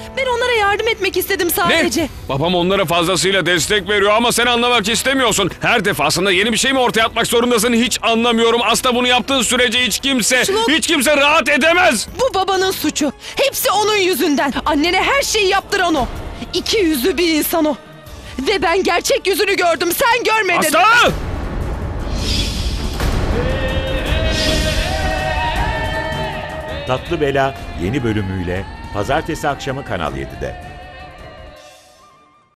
Ben onlara yardım etmek istedim sadece. Ne? Babam onlara fazlasıyla destek veriyor ama sen anlamak istemiyorsun. Her defasında yeni bir şey mi ortaya atmak zorundasın? Hiç anlamıyorum. Aslında bunu yaptığın sürece hiç kimse rahat edemez. Bu babanın suçu. Hepsi onun yüzünden. Annene her şeyi yaptıran o. İki yüzlü bir insan o. Ve ben gerçek yüzünü gördüm. Sen görmedin. Aslı! Tatlı Bela yeni bölümüyle pazartesi akşamı Kanal 7'de.